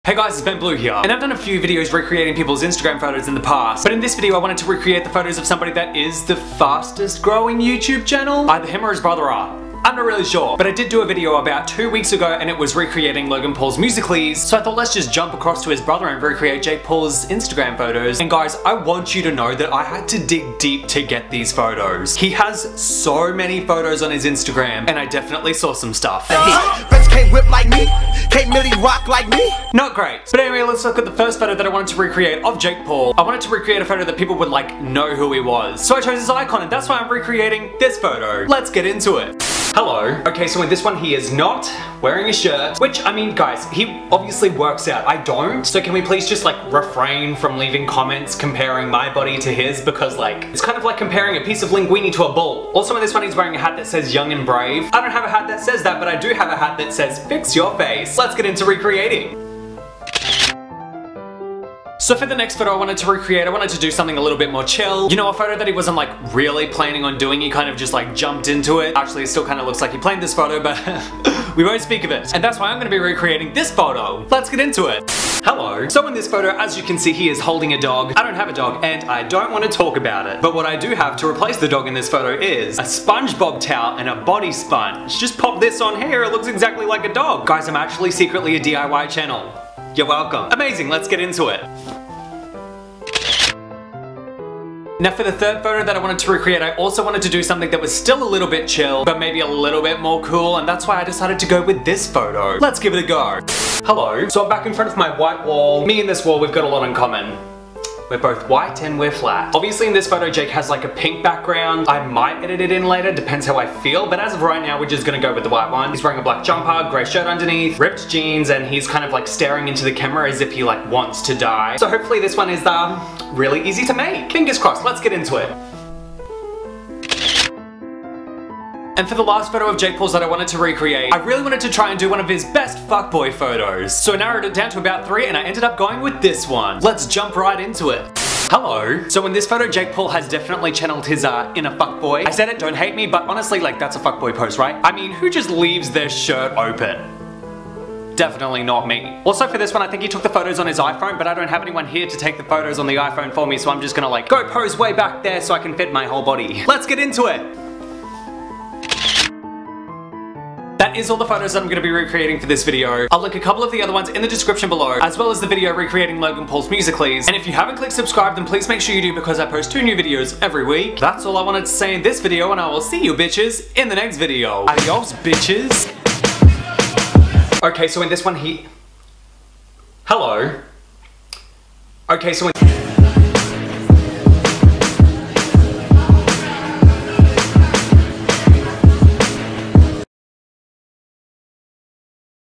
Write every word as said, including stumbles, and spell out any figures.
Hey guys, it's Ben Blue here, and I've done a few videos recreating people's Instagram photos in the past, but in this video I wanted to recreate the photos of somebody that is the fastest growing YouTube channel. Either him or his brother are. I'm not really sure, but I did do a video about two weeks ago and it was recreating Logan Paul's Musical.ly, so I thought let's just jump across to his brother and recreate Jake Paul's Instagram photos. And guys, I want you to know that I had to dig deep to get these photos. He has so many photos on his Instagram, and I definitely saw some stuff. Bitch can't whip like me, can't really rock like me. Not great. But anyway, let's look at the first photo that I wanted to recreate of Jake Paul. I wanted to recreate a photo that people would like know who he was. So I chose his icon, and that's why I'm recreating this photo. Let's get into it. Hello. Okay, so in this one he is not wearing a shirt, which, I mean, guys, he obviously works out. I don't. So can we please just like refrain from leaving comments comparing my body to his, because like, it's kind of like comparing a piece of linguine to a bull. Also in this one he's wearing a hat that says young and brave. I don't have a hat that says that, but I do have a hat that says fix your face. Let's get into recreating. So for the next photo I wanted to recreate, I wanted to do something a little bit more chill. You know, a photo that he wasn't like really planning on doing, he kind of just like jumped into it. Actually, it still kind of looks like he planned this photo, but we won't speak of it. And that's why I'm gonna be recreating this photo. Let's get into it. Hello. So in this photo, as you can see, he is holding a dog. I don't have a dog, and I don't want to talk about it. But what I do have to replace the dog in this photo is a SpongeBob towel and a body sponge. Just pop this on here, it looks exactly like a dog. Guys, I'm actually secretly a D I Y channel. You're welcome. Amazing, let's get into it. Now for the third photo that I wanted to recreate, I also wanted to do something that was still a little bit chill, but maybe a little bit more cool, and that's why I decided to go with this photo. Let's give it a go. Hello. So I'm back in front of my white wall. Me and this wall, we've got a lot in common. We're both white and we're flat. Obviously in this photo, Jake has like a pink background. I might edit it in later, depends how I feel, but as of right now, we're just gonna go with the white one. He's wearing a black jumper, grey shirt underneath, ripped jeans, and he's kind of like staring into the camera as if he like wants to die. So hopefully this one is um, really easy to make. Fingers crossed, let's get into it. And for the last photo of Jake Paul's that I wanted to recreate, I really wanted to try and do one of his best fuckboy photos. So I narrowed it down to about three, and I ended up going with this one. Let's jump right into it. Hello. So in this photo, Jake Paul has definitely channeled his uh, inner fuckboy. I said it, don't hate me, but honestly, like, that's a fuckboy pose, right? I mean, who just leaves their shirt open? Definitely not me. Also for this one, I think he took the photos on his iPhone, but I don't have anyone here to take the photos on the iPhone for me, so I'm just gonna like, go pose way back there so I can fit my whole body. Let's get into it. That is all the photos that I'm going to be recreating for this video. I'll link a couple of the other ones in the description below, as well as the video recreating Logan Paul's Musical.ly. And if you haven't clicked subscribe, then please make sure you do, because I post two new videos every week. That's all I wanted to say in this video, and I will see you bitches in the next video. Adios, bitches. Okay, so in this one he... Hello. Okay, so in...